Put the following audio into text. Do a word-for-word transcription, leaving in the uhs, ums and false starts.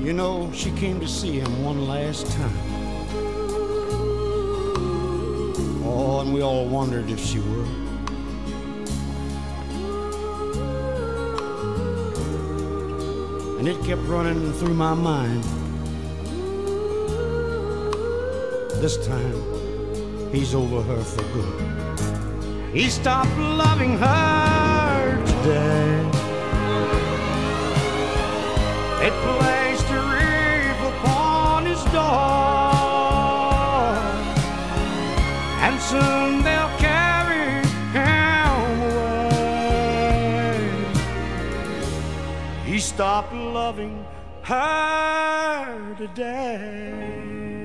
You know, she came to see him one last time. Oh, and we all wondered if she would. And it kept running through my mind. This time, he's over her for good. He stopped loving her today. It placed a grieve upon his door, and soon they'll carry him away. He stopped loving her today.